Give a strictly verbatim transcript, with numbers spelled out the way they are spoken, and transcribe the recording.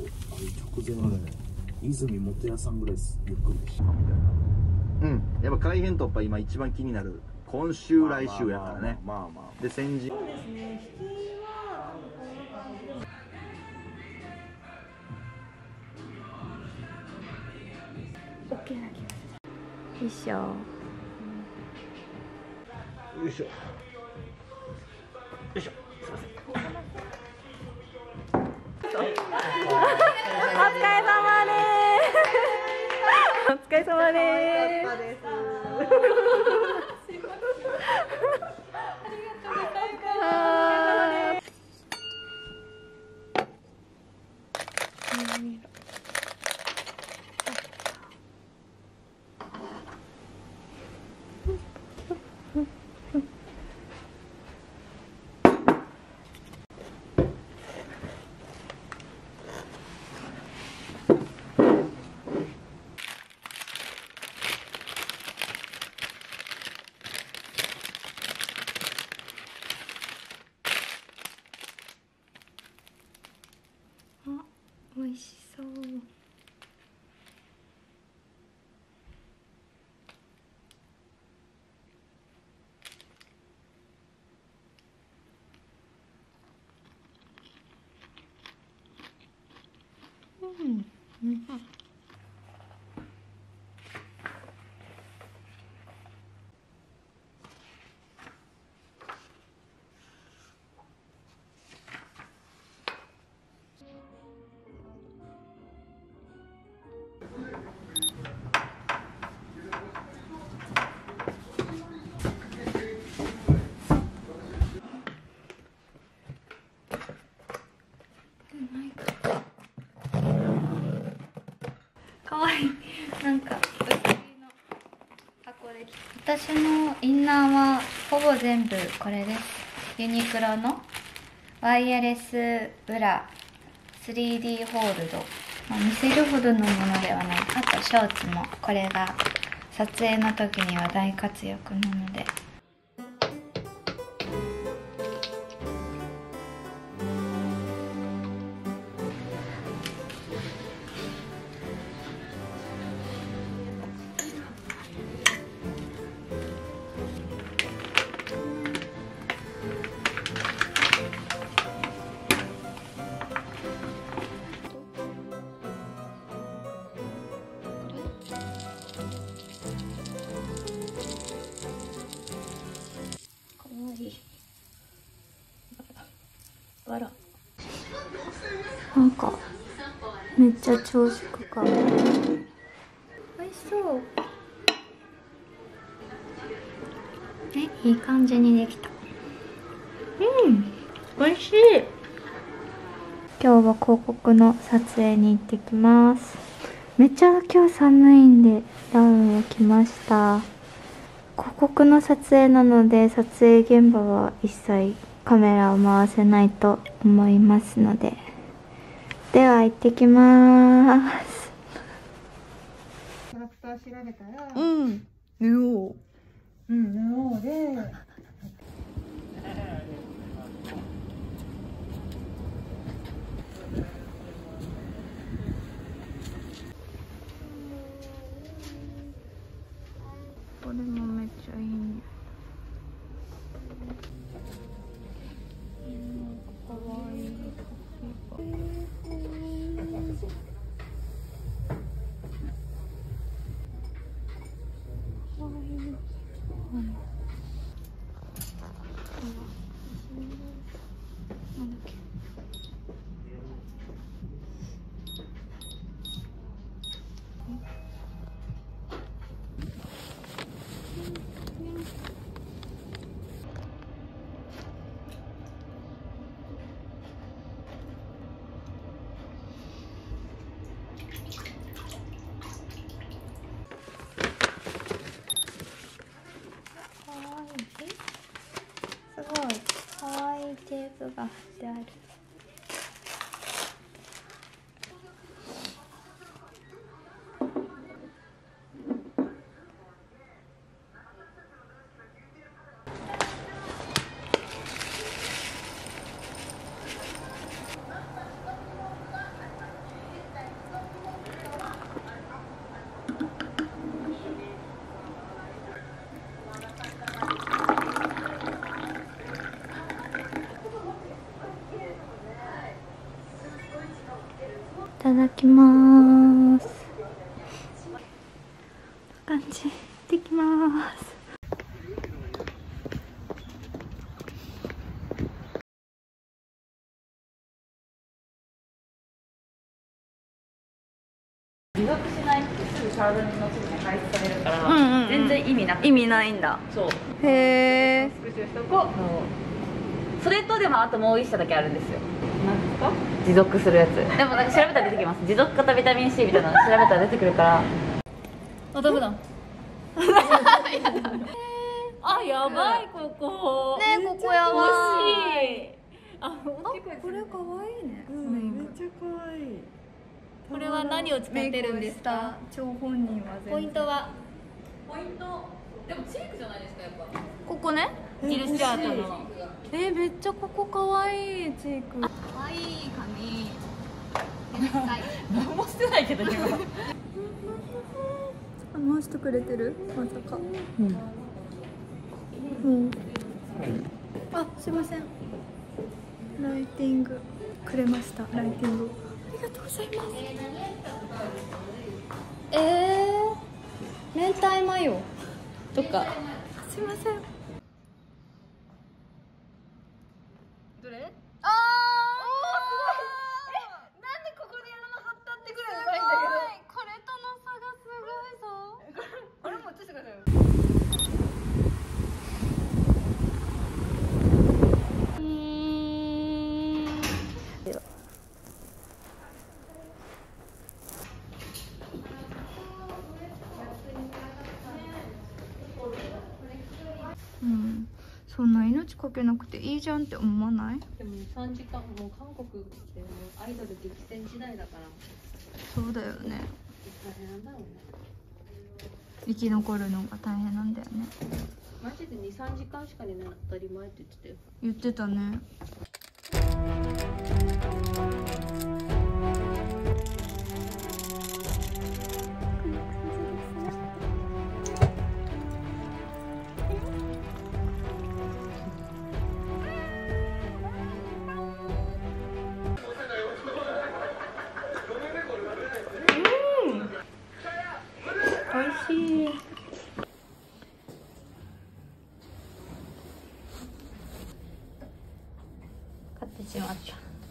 会う直前はね、泉元屋さんぐらいゆっくりしたみたいな。 うん、やっぱ改編突破今一番気になる今週来週やからね。 まあまあで先日そうですね、引きはオッケーな気がする。よいしょ。 よいしょよいしょ、すいません。 お疲れ様です。お疲れ様です。ありがとうございます。美味しそう。うん、うん。かわいい。なんか薄いの箱で。私のインナーはほぼ全部これです。ユニクロのワイヤレスブラ スリーディー ホールド、まあ、見せるほどのものではない。あとショーツもこれが撮影の時には大活躍なので。あら、なんかめっちゃ朝食か。美味しそう。え、いい感じにできた。うん、美味しい。今日は広告の撮影に行ってきます。めっちゃ今日寒いんでダウンを着ました。広告の撮影なので撮影現場は一切カメラを回せないと思いますので、では行ってきます。 キャラクター調べたら、 うん、ヌオー。 うん、布で。 これもめっちゃいいね。かわいい。なんだっけ。 ただきます。こんな感じ。いってきます。 持続しないってすぐ体のすぐに排出されるから、 うんうんうん、 全然意味なく意味ないんだ。 そうへえ。 復習しとこう。それとでもあともう一社だけあるんですよ。何ですか？持続するやつ。でもなんか調べたら出てきます。持続型ビタミン C みたいなの調べたら出てくるから。あ、ダメだ。あ、やばい、ここね、ここやばい。 惜しい。あ、 これ可愛いね。 めっちゃ可愛い。 これは何を使ってるんですか？ 張本人はポイントはポイントでもチークじゃないですか、やっぱここね。 ジルスチャートの。 えー、めっちゃここ可愛いチーク。 可愛い髪。何もしてないけど今。 回してくれてる？まさか。うん。うん。あ、すいません。ライティングくれました。ライティング。ありがとうございます。えー、明太マヨとか。すいません。 どれ？ あー、おー、すごい。え、なんでここでやらなかったってくらいうまいんだけど。これとの差がすごいぞ。 あれも映してくださいよ。 うん、そんな命かけなくていいじゃんって思わない？ でもさんじかん、もう韓国ってもうアイドル激戦時代だからそうだよね。 大変なんだろうね。 生き残るのが大変なんだよね。 マジでにさんじかんしか寝ないの当たり前って言ってたよ。 言ってたね。おいしい。買ってしまった。